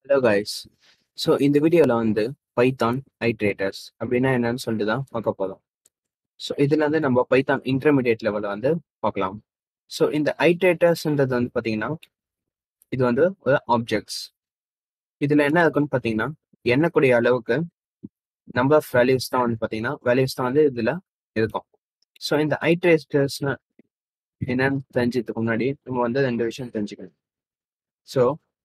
Hello guys. So இந்த வீடியோவில் வந்து பைத்தான் ஐட்ரேட்டர்ஸ் அப்படின்னா என்னன்னு சொல்லிட்டு தான் பார்க்க போகிறோம். ஸோ இதில் வந்து நம்ம பைத்தான் இன்டர்மீடியட் லெவலில் வந்து பார்க்கலாம். ஸோ இந்த ஐட்ரேட்டர்ஸ்ன்றது வந்து பார்த்தீங்கன்னா இது வந்து ஒரு ஆப்ஜெக்ட்ஸ். இதில் என்ன இருக்குன்னு பார்த்தீங்கன்னா எண்ணக்கூடிய அளவுக்கு நம்பர் ஆஃப் வேல்யூஸ் தான் வந்து பார்த்தீங்கன்னா வேல்யூஸ் தான் வந்து இதில் இருக்கும். ஸோ இந்த ஐட்ரேட்டர்ஸ்னா என்னன்னு தெரிஞ்சதுக்கு முன்னாடி நம்ம வந்து ரெண்டு விஷயம் தெரிஞ்சுக்கணும். ஸோ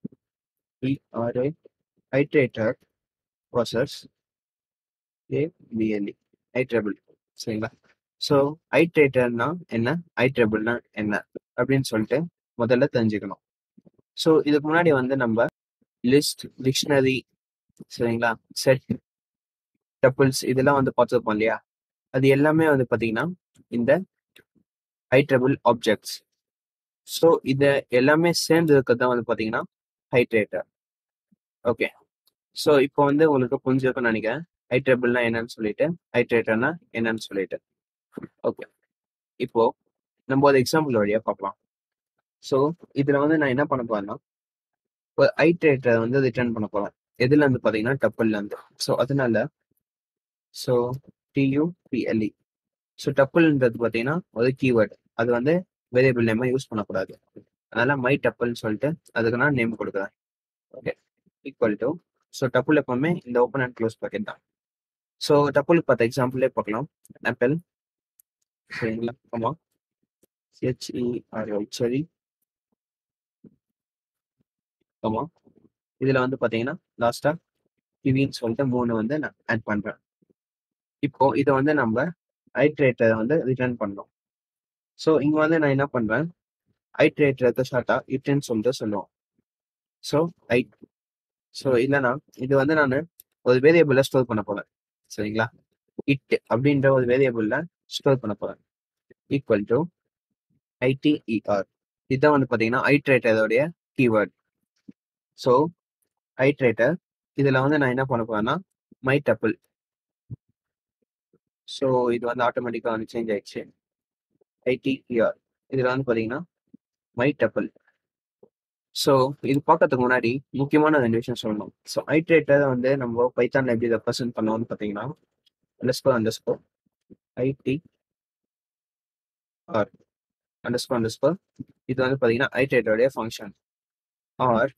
ஐட்ரேட்டர் ப்ராசஸ் ஏபிஎல்இ ஐட்ரபிள் சரிங்களா. ஸோ ஐட்ரேட்டர்னா என்ன, ஐட்ரபிள்னா என்ன அப்படின்னு சொல்லிட்டு முதல்ல தெரிஞ்சுக்கணும். ஸோ இதுக்கு முன்னாடி வந்து நம்ம லிஸ்ட், டிக்ஷனரி சரிங்களா, செட், டப்பிள்ஸ் இதெல்லாம் வந்து பார்த்துருப்போம் இல்லையா. அது எல்லாமே வந்து பார்த்தீங்கன்னா இந்த ஐட்ரபிள் ஆப்ஜெக்ட்ஸ். ஸோ இதை எல்லாமே சேர்ந்து இருக்கிறது தான் வந்து பார்த்தீங்கன்னா ஐட்ரேட்டர். ஓகே, ஸோ இப்போ வந்து உங்களுக்கு புரிஞ்சிருக்கும்னு நினைக்கிறேன் ஐட்ரபிள்னா என்னன்னு சொல்லிட்டு, ஐட்ரேட்டர்னா என்னன்னு சொல்லிட்டு. ஓகே, இப்போ நம்ம ஒரு எக்ஸாம்பிள் வழியா பார்க்கலாம். ஸோ இதுல வந்து நான் என்ன பண்ண போறேன்னா ஒரு ஐட்ரேட்டரை வந்து ரிட்டர்ன் பண்ண போறேன். எதுல இருந்து பாத்தீங்கன்னா டப்பிள்ல இருந்து. ஸோ அதனால ஸோ டியூபிஎல்இ. ஸோ டப்பிள்ன்றது பாத்தீங்கன்னா ஒரு கீவேர்டு. அது வந்து வேரியபிள் நேமா யூஸ் பண்ணக்கூடாது. அதனால மை டப்பிள்னு சொல்லிட்டு அதுக்கு நான் நேம் கொடுக்குறேன். Okay, equal to. So tuple எப்பவுமே இந்த ஓப்பன் அண்ட் க்ளோஸ் பாக்கெட் தான். ஸோ டப்புளுக்கு பார்த்த எக்ஸாம்பிளே பார்க்கலாம். ஆப்பிள் சரிங்களா, ஆமா, ஹெச்இஆர்ஒய் சரி, ஆமா. இதுல வந்து பாத்தீங்கன்னா லாஸ்டா கிவின்னு சொல்லிட்டு 3 வந்து நான் ஆட் பண்றேன். இப்போ இதை வந்து நம்ம ஐட்ரேட்டரை வந்து ரிட்டர்ன் பண்ணோம். ஸோ இங்க வந்து நான் என்ன பண்றேன், ஐட்ரேட்டரை ஷார்ட்டா இட்ன்னு சொல்லிட்டு சொல்லுவோம். ஸோ ஐ ஸோ இல்லைன்னா இது வந்து நான் ஒரு வேரியபிள்ல ஸ்டோர் பண்ண போறேன் சரிங்களா. இட் அப்படின்ற ஒரு வேரியபிள்ல ஸ்டோர் பண்ண போறேன். Equal to ITER. இதுதான் வந்து பாத்தீங்கன்னா ஐட்ரேட்டரோடைய கீவேர்ட். ஸோ ஐட்ரேட்டர் இதுல வந்து நான் என்ன பண்ண போறேன்னா மை டப்பிள். ஸோ இது வந்து ஆட்டோமேட்டிக்கா வந்து சேஞ்ச் ஆயிடுச்சு. ஐடிஇஆர் இதுல வந்து பாத்தீங்கன்னா மை டப்பிள். ஸோ இது பார்க்கறதுக்கு முன்னாடி முக்கியமான 2 விஷயம் சொல்லணும். ஸோ ஐட்ரேட்டரை வந்து நம்ம பைத்தான்ல எப்படி ரெப்ரசென்ட் பண்ணுவோம்னு பார்த்தீங்கன்னா அண்டர்ஸ்கோர் ஐடி ஆர் அண்டர்ஸ்கோர் இது வந்து பார்த்தீங்கன்னா ஐட்ரேட்டருடைய ஃபங்க்ஷன் ஆர்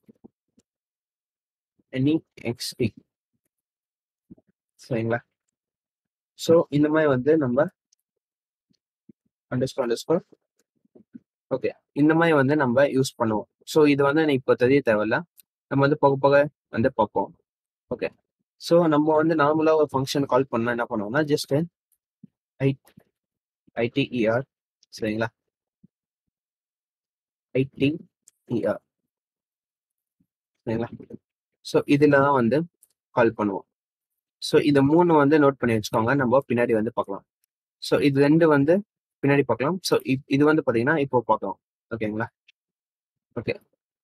எனி எக்ஸ்டி சரிங்களா. ஸோ இந்த மாதிரி வந்து நம்ம அண்டர்ஸ்கோர் ஓகே இந்த மாதிரி வந்து நம்ம யூஸ் பண்ணுவோம். ஸோ இது வந்து இப்போ தெரிய தேவையில்ல, நம்ம வந்து போக போக வந்து பார்ப்போம். ஓகே, ஸோ நம்ம வந்து நார்மலாக ஒரு ஃபங்க்ஷன் கால் பண்ணால் என்ன பண்ணுவோம்னா ஜஸ்ட் ஐ ஐடிஇஆர் சரிங்களா, ஐடிஇஆர் சரிங்களா. ஸோ இதில் தான் வந்து கால் பண்ணுவோம். ஸோ இது 3 வந்து நோட் பண்ணி வச்சுக்கோங்க, நம்ம பின்னாடி வந்து பார்க்கலாம். ஸோ இது 2 வந்து பின்னாடி பார்க்கலாம். ஸோ இது வந்து பார்த்தீங்கன்னா இப்போ பார்க்கலாம். ஓகேங்களா. ஓகே,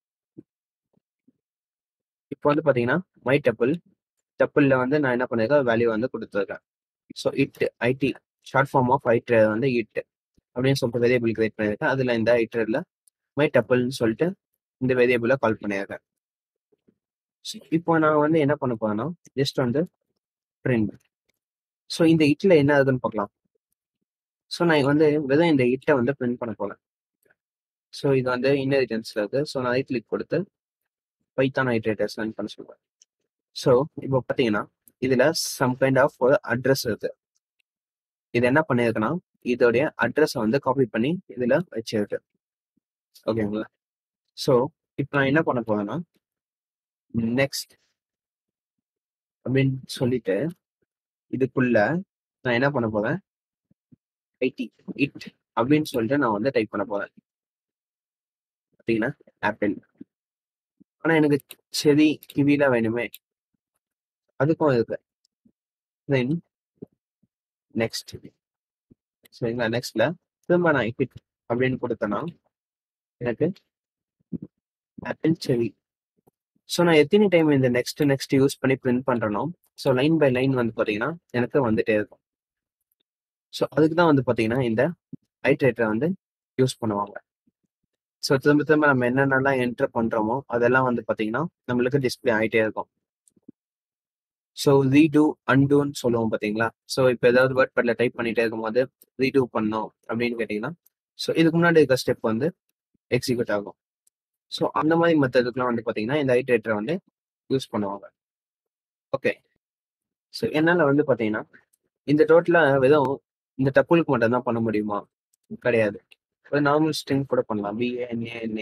இப்போ வந்து பார்த்தீங்கன்னா மை டப்பிள்ல வந்து நான் என்ன பண்ணிருக்கேன், வேல்யூ வந்து கொடுத்துருக்கேன். So it short form of iterator வந்து அப்படின்னு சொல்லிட்டு வேரியபிள் கிரியேட் பண்ணியிருக்கேன். அதில் இந்த ஐட்ரர்ல மை டப்பிள்னு சொல்லிட்டு இந்த வேரியபிளை கால் பண்ணியிருக்கேன். இப்போ நான் வந்து என்ன பண்ண போறேன்னா ஜஸ்ட் வந்து பிரிண்ட். ஸோ இந்த இட்ல என்ன ஆகுதுன்னு பார்க்கலாம். ஸோ நான் வந்து வெறும் இந்த இட்டை வந்து பிரிண்ட் பண்ண போறேன். ஸோ இது வந்து இன்ஹெரிட்டன்ஸ்ல இருக்கு. ஸோ நான் ரைட் கிளிக் கொடுத்து பைத்தான் ஐட்ரேட்டர்ஸ் ரன் பண்ண சொல்லுவேன். ஸோ இப்போ பார்த்தீங்கன்னா இதுல சம் கைண்ட் ஆஃப் ஒரு அட்ரஸ் இருக்கு. இது என்ன பண்ணிருக்குன்னா இதோடைய அட்ரஸை வந்து காப்பி பண்ணி இதுல வச்சிருக்கு. ஓகேங்களா. ஸோ இப்போ நான் என்ன பண்ண போறேன்னா நெக்ஸ்ட் அப்படின்னு சொல்லிட்டு இதுக்குள்ள நான் என்ன பண்ண போறேன், ஐடி இட் அப்படின்னு சொல்லிட்டு நான் வந்து டைப் பண்ண போறேன். பார்த்தீங்கன்னா ஆப்பிள். ஆனா எனக்கு செடி கிவில வேணுமே, அதுக்கும் இருக்கு. தென் நெக்ஸ்ட் சரிங்களா, நெக்ஸ்ட்ல திரும்ப நான் இட் அப்படின்னு கொடுத்தேன்னா எனக்கு ஆப்பிள் செடி. ஸோ நான் எத்தனை டைம் இந்த நெக்ஸ்ட் யூஸ் பண்ணி பிரிண்ட் பண்றேனோ ஸோ லைன் பை லைன் வந்து பார்த்தீங்கன்னா எனக்கு வந்துட்டே இருக்கும். ஸோ அதுக்கு தான் வந்து பார்த்தீங்கன்னா இந்த ஐட்ரேட்டரை வந்து யூஸ் பண்ணுவாங்க. ஸோ திரும்ப திரும்ப நம்ம என்னென்னலாம் என்டர் பண்றோமோ அதெல்லாம் வந்து பாத்தீங்கன்னா நம்மளுக்கு டிஸ்பிளே ஆயிட்டே இருக்கும். ஸோ ரீடூ அன்டூன்னு சொல்லுவோம் பாத்தீங்களா. ஸோ இப்போ ஏதாவது வேர்ட் பேட்ல டைப் பண்ணிட்டே இருக்கும்போது ரீடூ பண்ணோம் அப்படின்னு கேட்டீங்கன்னா, ஸோ இதுக்கு முன்னாடி இருக்க ஸ்டெப் வந்து எக்ஸிக்யூட் ஆகும். ஸோ அந்த மாதிரி மெத்தடுக்குலாம் வந்து பாத்தீங்கன்னா இந்த ஐட்ரேட்டரை வந்து யூஸ் பண்ணுவாங்க. ஓகே. ஸோ என்னால வந்து பாத்தீங்கன்னா இந்த டோட்டலா வெறும் இந்த டப்புளுக்கு மட்டும் தான் பண்ண முடியுமா? கிடையாது. ஒரு நார்மல் ஸ்ட்ரிங் கூட பண்ணலாம். BANANA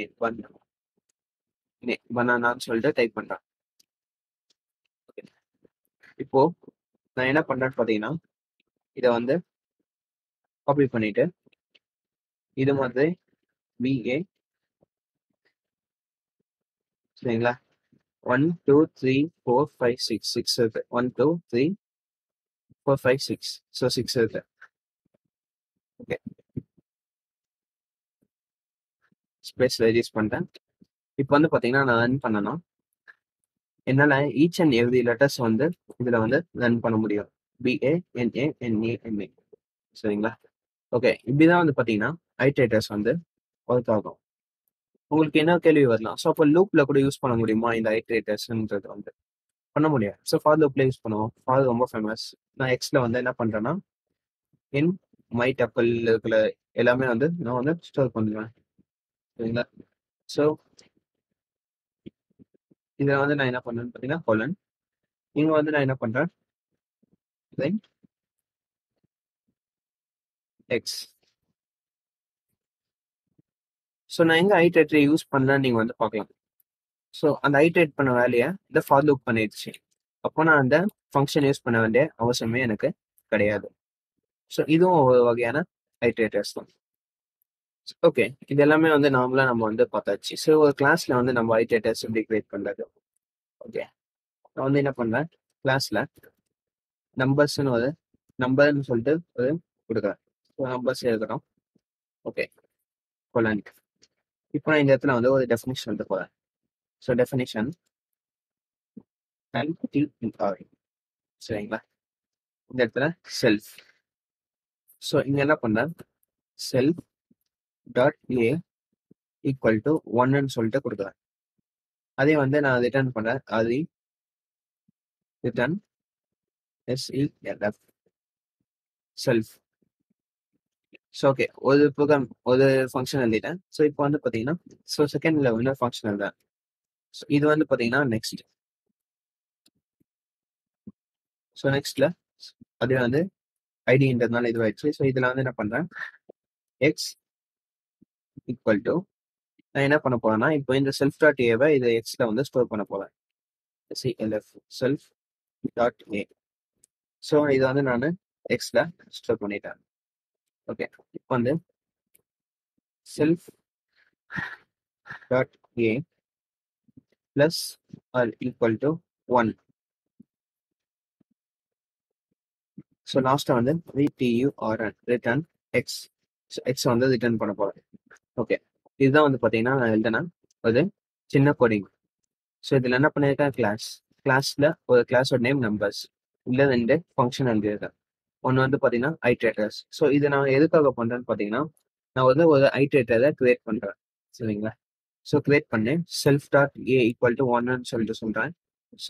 பனானான்னு சொல்லிட்டு டைப் பண்றேன். ஓகே. இப்போ நான் என்ன பண்றேன்னு பாத்தீங்கன்னா இதை வந்து காப்பி பண்ணிட்டு இது மாதிரி BA சரிங்களா 1 2 3 4 5 6 6 இருக்கு 1 2 3 4 5 6 ஸோ 6 இருக்கு. ஓகே ஸ்பேஸ் ரெடியூஸ் பண்ணிட்டேன். இப்போ வந்து பாத்தீங்கன்னா நான் ரன் பண்ணனா என்னால ஈச் அண்ட் எவ்ரி லெட்டர்ஸ் வந்து இதுல வந்து ரன் பண்ண முடியும். BANANA சரிங்களா. ஓகே இப்படிதான் வந்து பாத்தீங்கன்னா ஐட்ரேட்டர்ஸ் வந்து ஒர்க் ஆகும். உங்களுக்கு என்ன கேள்வி வரலாம், ஸோ அப்போ லூப்ல கூட யூஸ் பண்ண முடியுமா இந்த ஐட்ரேட்டர்ஸ்ன்றது வந்து பண்ண முடியாது. ஸோ ஃபார் லூப்ல யூஸ் பண்ணுவோம். ஃபார் ரொம்ப ஃபேமஸ். நான் எக்ஸ்ல வந்து என்ன பண்றேன்னா இன் மை டப்பிள் இருக்கிற எல்லாமே வந்து நான் வந்து ஸ்டோர் பண்ணுவேன் சரிங்களா. ஸோ இதில் வந்து நான் என்ன பண்றேன்னு பார்த்தீங்கன்னா கொலன் இங்க வந்து நான் என்ன பண்றேன் தென் எக்ஸ். ஸோ நான் எங்க ஐட்ரேட்டரை யூஸ் பண்ணலான்னு நீங்க வந்து பார்க்கலாம். ஸோ அந்த ஐட்ரேட் பண்ண வேலையை இந்த ஃபார் லூப் பண்ணிடுச்சு. அப்போ நான் அந்த ஃபங்க்ஷன் யூஸ் பண்ண வேண்டிய அவசியமே எனக்கு கிடையாது. ஸோ இதுவும் ஒரு வகையான ஐட்ரேட்டர்ஸ் தான். ஓகே இது எல்லாமே வந்து நார்மலா நம்ம வந்து பார்த்தாச்சு. ஸோ ஒரு கிளாஸ்ல வந்து நம்ம ஐட்ரேட்டர்ஸ் எப்படி கிரியேட் பண்றது. ஓகே நான் வந்து என்ன பண்றேன் கிளாஸ்ல நம்பர்ஸ்னு ஒரு நம்பர்னு சொல்லிட்டு ஒரு கொடுக்குறேன். நம்பர்ஸ் எழுதுறோம். Okay colon. இப்போ நான் இந்த இடத்துல வந்து ஒரு டெஃபினிஷன் வந்து போறேன். ஸோ டெஃபினிஷன் LTR சரிங்களா. இந்த இடத்துல செல்ஃப். ஸோ இங்க என்ன பண்றேன் self dot A equal to ஒன்னு சொல்லிட்டு கொடுக்குறேன். அதே வந்து நான் ரிட்டர்ன் பண்றேன் அது return SELF self. So okay ஒரு ப்ரோக்ராம் ஒரு ஃபங்க்ஷன் எழுதிட்டேன். ஸோ இப்போ வந்து பார்த்தீங்கன்னா ஸோ செகண்ட் லெவலில் ஃபங்க்ஷன் எழுதுறேன். ஸோ இது வந்து பார்த்தீங்கன்னா நெக்ஸ்ட். ஸோ நெக்ஸ்ட்ல அது வந்து ஐடின்றதுனால இதுவாயிடுச்சு. ஸோ இதில் வந்து என்ன பண்ணுறேன் எக்ஸ் ஈக்குவல் டு நான் என்ன பண்ண போறேன்னா இப்போ இந்த செல்ஃப் டாட் ஏவை இதை எக்ஸ்ல வந்து ஸ்டோர் பண்ண போறேன். CLF self dot A. So இதை வந்து நான் எக்ஸ்ல ஸ்டோர் பண்ணிட்டேன். ஓகே இப்போ வந்து self dot A plus R equal to 1. So லாஸ்ட்டாக வந்து RTURN return X. So X வந்து ரிட்டர்ன் பண்ண போகிறேன். ஓகே இதுதான் வந்து பார்த்தீங்கன்னா நான் எழுதுனா ஒரு சின்ன கோடிங். ஸோ இதில் என்ன பண்ணியிருக்கேன் கிளாஸில் ஒரு கிளாஸோட நேம் நம்பர்ஸ் இல்லை 2 ஃபங்க்ஷன் எழுதியிருக்கேன். ஒன்று வந்து பார்த்தீங்கன்னா ஐட்ரேட்டர்ஸ். ஸோ இது நான் எதுக்காக பண்ணுறேன்னு பார்த்தீங்கன்னா நான் வந்து ஒரு ஐட்ரேட்டரை கிரியேட் பண்ணுறேன் சரிங்களா. ஸோ கிரியேட் பண்ணி self dot A equal to ஒன்னு சொல்லிட்டு சொல்கிறேன். ஸோ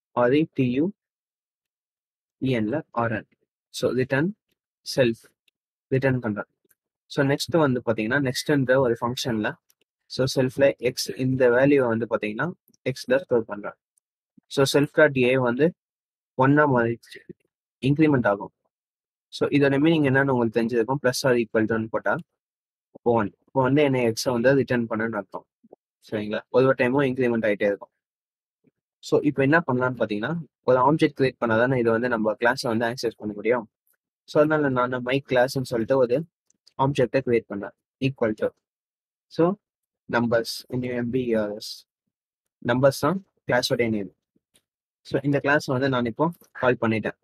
RETUENல RN. So return self return பண்ணுறேன். ஸோ நெக்ஸ்ட் வந்து பார்த்தீங்கன்னா நெக்ஸ்ட்ன்ற ஒரு ஃபங்க்ஷனில் ஸோ செல்ஃபில் எக்ஸ் இந்த வேல்யூவை வந்து பார்த்தீங்கன்னா எக்ஸில் ஸ்டோர் பண்ணுறேன். ஸோ செல்ஃப் டாட் ஏ வந்து ஒன்னா மாதிரி இன்க்ரிமெண்ட் ஆகும். ஸோ இதோட மீனிங் என்னன்னு உங்களுக்கு தெரிஞ்சிருக்கும். ப்ளஸ் ஆர் ஈக்குவல் டுன்னு போட்டால் ஒன் இப்போ வந்து என்ன எக்ஸை வந்து ரிட்டர்ன் பண்ணுன்னு அர்த்தம் சரிங்களா. ஒரு டைமும் இன்க்ரிமெண்ட் ஆகிட்டே இருக்கும். ஸோ இப்போ என்ன பண்ணலான்னு பார்த்தீங்கன்னா ஒரு ஆப்ஜெக்ட் கிரியேட் பண்ணாதானே இதை வந்து நம்ம கிளாஸை வந்து ஆக்சஸ் பண்ண முடியும். ஸோ அதனால நான் மை கிளாஸ்ன்னு சொல்லிட்டு ஒரு ஆப்ஜெக்டை கிரியேட் பண்ணேன் equal to so numbers MBERS numbers தான் கிளாஸோட நேம். ஸோ இந்த கிளாஸ் வந்து நான் இப்போ கால் பண்ணிட்டேன்.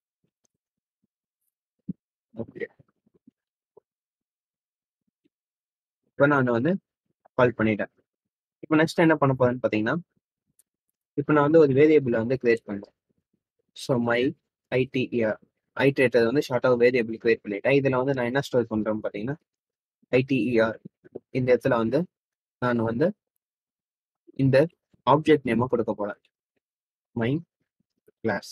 ஓகே இப்போ நான் வந்து கால் பண்ணிட்டேன். இப்போ நெக்ஸ்ட் என்ன பண்ண போறேன்னு பார்த்தீங்கன்னா இப்போ நான் வந்து ஒரு வேரியபிளை வந்து கிரியேட் பண்ணேன். ஸோ மை ITER ஐட்ரேட்டர் வந்து ஷார்ட்டாக வேரியபிள் கிரியேட் பண்ணிட்டேன். இதில் வந்து நான் என்ன ஸ்டோர் பண்ணுறேன்னு பார்த்தீங்கன்னா ITER இந்த இடத்துல வந்து நான் வந்து இந்த ஆப்ஜெக்ட் நேமை கொடுக்க போறேன், மை கிளாஸ்.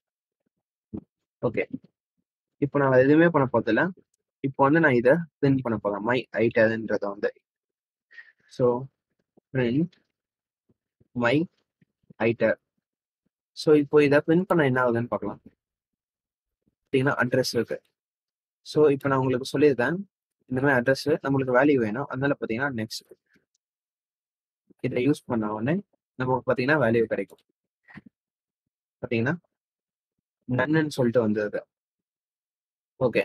ஓகே, இப்போ நான் எதுவுமே பண்ண போதில்ல. இப்போ வந்து நான் இதை பிரிண்ட் பண்ண போறேன், மை ஐட்டர்ன்றத வந்து. So print my iter. So இப்போ இதை பிரிண்ட் பண்ண என்ன ஆகுதுன்னு பார்க்கலாம். பார்த்தீங்கன்னா அட்ரஸ் இருக்கு. ஸோ இப்போ நான் உங்களுக்கு சொல்லியிருக்கேன், இந்த மாதிரி அட்ரஸ் நம்மளுக்கு வேல்யூ வேணும். அதனால பார்த்தீங்கன்னா நெக்ஸ்ட் இதை யூஸ் பண்ண உடனே நமக்கு பார்த்தீங்கன்னா வேல்யூ கிடைக்கும். பார்த்தீங்கன்னா நன்னு சொல்லிட்டு வந்தது. ஓகே,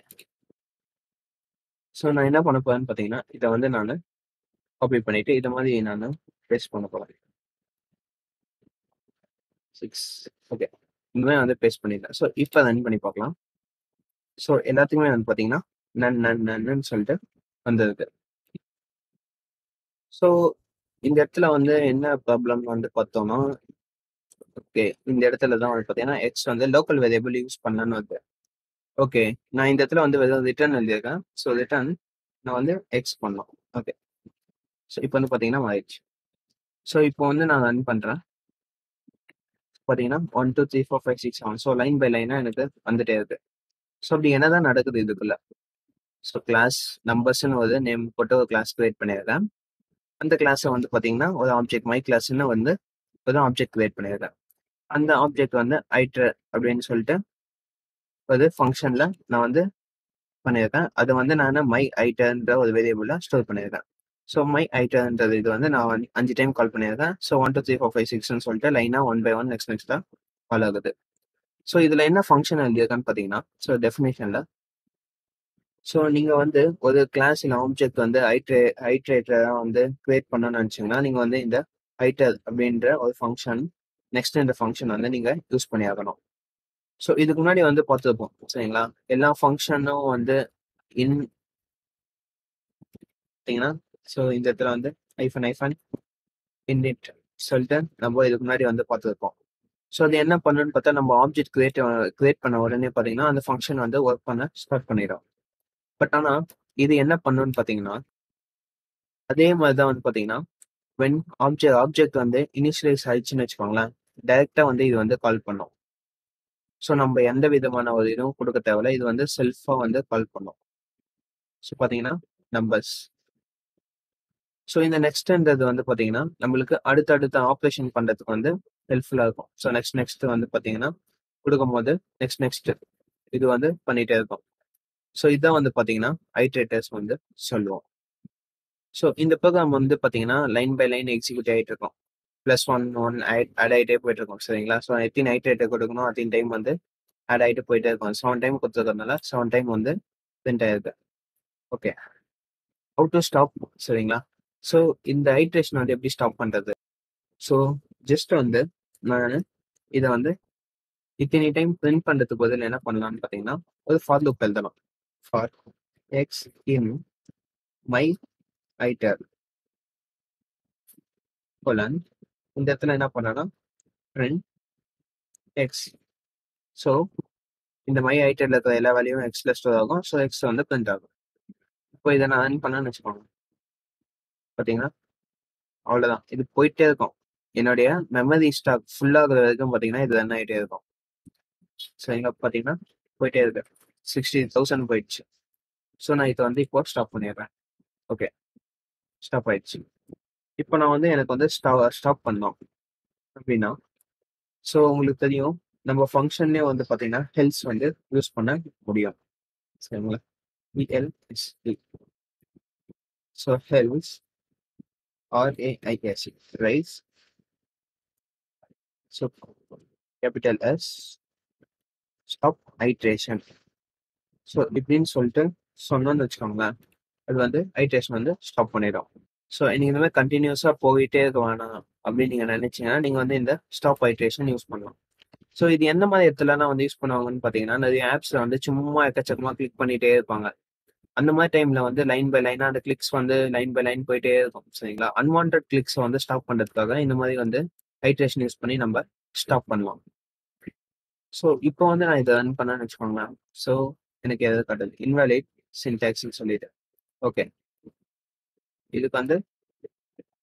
ஸோ நான் என்ன பண்ண போறேன்னு பார்த்தீங்கன்னா, இதை வந்து நான் காப்பி பண்ணிட்டு இதை மாதிரி நான் பேஸ்ட் பண்ண போறேன். 6. ஓகே, இந்த மாதிரி வந்து பேஸ்ட் பண்ணிட்டேன். ஸோ இப்போ ரன் பண்ணி பார்க்கலாம். ஸோ எல்லாத்துக்குமே வந்து பார்த்தீங்கன்னா நன்னு சொல்லிட்டு வந்திருக்கு. ஸோ இந்த இடத்துல வந்து என்ன ப்ராப்ளம் வந்து பார்த்தோம்னா, ஓகே, இந்த இடத்துல தான் வந்து பார்த்தீங்கன்னா எக்ஸ் வந்து லோக்கல் வேரியபிள் யூஸ் பண்ணலான்னு வந்து. ஓகே, நான் இந்த இடத்துல வந்து வெறும் ரிட்டர்ன் எழுதியிருக்கேன். ஸோ ரிட்டர்ன் நான் வந்து எக்ஸ் பண்ணோம். ஓகே, ஸோ இப்போ வந்து பார்த்தீங்கன்னா ஆயிடுச்சு. ஸோ இப்போ வந்து நான் ரன் பண்ணுறேன். பார்த்தீங்கன்னா 1 2 3 4 5 6 7. ஸோ லைன் பை லைனாக எனக்கு வந்துட்டே இருக்கு. ஸோ அப்படி என்னதான் நடக்குது இதுக்குள்ள. ஸோ கிளாஸ் நம்பர்ஸ்ன்னு ஒரு நேம் போட்டு ஒரு கிளாஸ் கிரியேட் பண்ணியிருக்கேன். அந்த கிளாஸை வந்து பார்த்தீங்கன்னா ஒரு ஆப்ஜெக்ட் மை கிளாஸ்ன்னு வந்து ஒரு ஆப்ஜெக்ட் கிரியேட் பண்ணியிருக்கேன். அந்த ஆப்ஜெக்ட் வந்து ஐட்டர் அப்படின்னு சொல்லிட்டு ஒரு ஃபங்க்ஷனில் நான் வந்து பண்ணியிருக்கேன். அது வந்து நான் மை ஐட்டர்ன்ற ஒரு வேரியபிளில் ஸ்டோர் பண்ணியிருக்கேன். ஸோ மை ஐட்டர்ன்றது இது வந்து நான் வந்து 5 டைம் கால் பண்ணியிருக்கேன். ஸோ 1 2 3 4 5 6ன்னு சொல்லிட்டு லைனாக 1 பை 1 நெக்ஸ்ட்டாக கால் ஆகுது. ஸோ இதில் என்ன ஃபங்க்ஷன் எழுதியிருக்கான்னு பார்த்தீங்கன்னா, ஸோ டெஃபினேஷனில், ஸோ நீங்கள் வந்து ஒரு கிளாஸ் இல்லை ஆப்ஜெக்ட் வந்து ஐட்ரேட்டராக வந்து கிரியேட் பண்ணணும்னு நினச்சிங்கன்னா, நீங்கள் வந்து இந்த ஐட்டர் அப்படின்ற ஒரு ஃபங்க்ஷன் நெக்ஸ்ட் இந்த ஃபங்க்ஷன் வந்து நீங்கள் யூஸ் பண்ணி ஆகணும். ஸோ இதுக்கு முன்னாடி வந்து பார்த்துருப்போம் சரிங்களா. எல்லா ஃபங்க்ஷனும் வந்து இன் பார்த்தீங்கன்னா, ஸோ இந்த இடத்துல வந்து ஐஃபன் இன்ட் சொல்லிட்டு நம்ம இதுக்கு முன்னாடி வந்து பார்த்துருப்போம். ஸோ அது என்ன பண்ணுன்னு பார்த்தா, நம்ம ஆப்ஜெக்ட் கிரியேட் பண்ண உடனே பார்த்தீங்கன்னா அந்த ஃபங்க்ஷன் வந்து ஒர்க் பண்ண ஸ்டார்ட் பண்ணிடும். பட் ஆனால் இது என்ன பண்ணுன்னு பார்த்தீங்கன்னா, அதே மாதிரி தான் வந்து பார்த்தீங்கன்னா, வென் ஆப்ஜெக்ட் வந்து இனிஷியலைஸ் ஆயிடுச்சுன்னு வச்சுக்கோங்களேன், டைரக்டா வந்து இது வந்து கால் பண்ணும். ஸோ நம்ம எந்த விதமான ஒரு இதுவும் கொடுக்க தேவையில்ல, இது வந்து செல்ஃபா வந்து கால் பண்ணும். ஸோ பார்த்தீங்கன்னா நம்பர்ஸ். ஸோ இந்த நெக்ஸ்ட்ன்றது வந்து பார்த்தீங்கன்னா நம்மளுக்கு அடுத்தடுத்த ஆப்ரேஷன் பண்றதுக்கு வந்து ஹெல்ப்ஃபுல்லா இருக்கும். ஸோ நெக்ஸ்ட் வந்து பார்த்தீங்கன்னா கொடுக்கும்போது நெக்ஸ்ட் இது வந்து பண்ணிட்டே இருக்கும். ஸோ இதான் வந்து பார்த்தீங்கன்னா ஐட்ரேட்டர்ஸ் வந்து சொல்லுவோம். ஸோ இந்த ப்ரோக்ராம் வந்து பார்த்தீங்கன்னா லைன் பை லைன் எக்ஸிக்யூட் ஆகிட்டு இருக்கும். +1 ஆட் ஆகிட்டே போயிட்டு இருக்கும் சரிங்களா. ஸோ எத்தனை ஐட்ரேட்டர் கொடுக்கணும் அத்தனை டைம் வந்து ஆட் ஆகிட்டு போயிட்டே இருக்கும். 7 டைம் கொடுத்துருக்கறதுனால 7 டைம் வந்து பிரிண்ட் ஆயிருக்கு. ஓகே, ஹவு டு ஸ்டாப் சரிங்களா. ஸோ இந்த ஐட்ரேஷன் வந்து எப்படி ஸ்டாப் பண்றது. ஸோ ஜஸ்ட் வந்து நான் இதை வந்து இத்தனை டைம் பிரிண்ட் பண்றதுக்கு பதில் என்ன பண்ணலாம்னு பார்த்தீங்கன்னா, ஒரு ஃபார் லூப் எழுதலாம். For X in my iter colon, இந்த இடத்துல என்ன பண்ணலாம் பிரிண்ட் எக்ஸ். ஸோ இந்த மை ஐட்டர்ல இருக்கிற எல்லா வேல்யூவும் எக்ஸ்ல ஸ்டோர் ஆகும். ஸோ எக்ஸ் வந்து பிரிண்ட் ஆகும். இப்போ இதை நான் ரன் பண்ணேன்னு வச்சுக்கோங்க, பார்த்தீங்கன்னா அவ்வளோதான், இது போயிட்டே இருக்கும். என்னுடைய மெமரி ஸ்டாக் ஃபுல்லாகிற வரைக்கும் பார்த்தீங்கன்னா இது ரன் ஆகிட்டே இருக்கும். ஸோ இங்கே பார்த்தீங்கன்னா போயிட்டே இருக்கு, 60,000 போயிடுச்சு. ஸோ நான் இதை வந்து இப்போ ஸ்டாப் பண்ணிடுறேன். ஓகே, ஸ்டாப் ஆயிடுச்சு. இப்போ நான் வந்து எனக்கு வந்து ஸ்டாப் பண்ணோம் அப்படின்னா, ஸோ உங்களுக்கு தெரியும் நம்ம ஃபங்க்ஷன்லேயே வந்து பார்த்தீங்கன்னா ஹெல்ஸ் வந்து யூஸ் பண்ண முடியும் சரிங்களா. ELSE. So else RAIS raise. So capital S stop iteration. So இப்படின்னு சொல்லிட்டு சொன்னோன்னு வச்சுக்கோங்களேன், அது வந்து ஐட்ரேஷன் வந்து ஸ்டாப் பண்ணிடும். ஸோ நீங்கள் இந்த மாதிரி கண்டினியூஸாக போயிட்டே இருக்க வேணாம் அப்படின்னு நீங்கள் நினைச்சீங்கன்னா நீங்கள் வந்து இந்த ஸ்டாப் ஐட்ரேஷன் யூஸ் பண்ணலாம். ஸோ இது எந்த மாதிரி இடத்துலலாம் வந்து யூஸ் பண்ணுவாங்கன்னு பார்த்தீங்கன்னா, நிறைய ஆப்ஸில் வந்து சும்மா எக்கச்சக்கமாக கிளிக் பண்ணிட்டே இருப்பாங்க. அந்த மாதிரி டைம்ல வந்து லைன் பை லைனா அந்த கிளிக்ஸ் வந்து லைன் பை லைன் போயிட்டே இருக்கும் சரிங்களா. அன்வான்ட் கிளிக்ஸை வந்து ஸ்டாப் பண்றதுக்காக இந்த மாதிரி வந்து ஹைட்ரேஷன் யூஸ் பண்ணி நம்ம ஸ்டாப் பண்ணலாம். ஸோ இப்போ வந்து நான் இதை ரன் பண்ணேன்னு வச்சுக்கோங்களேன். ஸோ எனக்கு எதாவது காட்டுது இன்வாலிட் சின்டாக்ஸ்ன்னு சொல்லிட்டு. ஓகே, இதுக்கு வந்து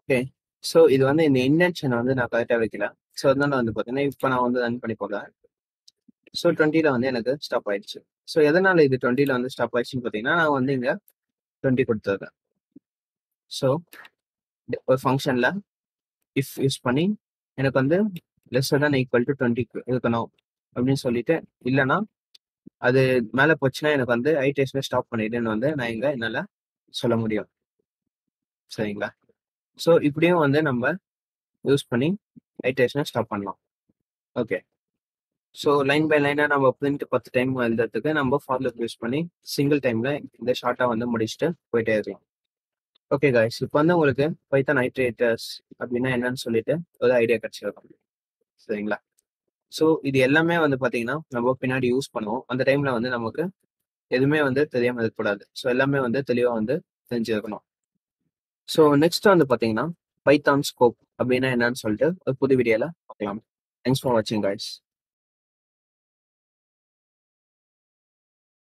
ஓகே. ஸோ இது வந்து இந்த இன்டென்ஷனை வந்து நான் கரெக்டாக வைக்கல. ஸோ அதனால வந்து பார்த்தீங்கன்னா, இப்போ நான் வந்து ரன் பண்ணி போகிறேன். ஸோ 20ல வந்து எனக்கு ஸ்டாப் ஆயிடுச்சு. ஸோ எதனால இது 20ல வந்து ஸ்டாப் ஆயிடுச்சுன்னு பார்த்தீங்கன்னா, நான் வந்து இங்க 20 கொடுத்துருக்கேன். ஸோ ஒரு ஃபங்க்ஷன்ல இஃப் யூஸ் பண்ணி எனக்கு வந்து லெஸ்ஸர் தேன் ஈக்குவல் டு 20 இருக்கணும் அப்படின்னு சொல்லிட்டு, இல்லைன்னா அது மேலே போச்சுன்னா எனக்கு வந்து ஐடேஷனை ஸ்டாப் பண்ணிடுன்னு வந்து நான் இங்க என்னால் சொல்ல முடியும். சரிங்களா? ஸோ இப்படியும் வந்து நம்ம யூஸ் பண்ணி ஐடேஷனை ஸ்டாப் பண்ணலாம். ஓகே. ஸோ லைன் பை லைனா நம்ம பிரிண்ட் 10 டைம் எழுதுறதுக்கு நம்ம ஃபார் லூப் யூஸ் பண்ணி சிங்கிள் டைம்ல இந்த ஷார்ட்டா வந்து முடிச்சுட்டு போயிட்டே இருக்கலாம். ஓகே காய்ஸ், இப்போ வந்து உங்களுக்கு பைத்தான் ஐட்ரேட்டர்ஸ் அப்படின்னா என்னன்னு சொல்லிட்டு ஒரு ஐடியா கிடைச்சிருக்கும். சரிங்களா? ஸோ இது எல்லாமே வந்து பார்த்தீங்கன்னா நம்ம பின்னாடி யூஸ் பண்ணுவோம். அந்த டைம்ல வந்து நமக்கு எதுவுமே வந்து தெரியாமல் இருக்கக்கூடாது. ஸோ எல்லாமே வந்து தெளிவாக வந்து தெரிஞ்சிருக்கணும். ஸோ நெக்ஸ்ட் வந்து பார்த்தீங்கன்னா பைத்தான் ஸ்கோப் அப்படின்னா என்னன்னு சொல்லிட்டு ஒரு புது வீடியோல பார்க்கலாம். தேங்க்ஸ் ஃபார் வாட்சிங் காய்ஸ்.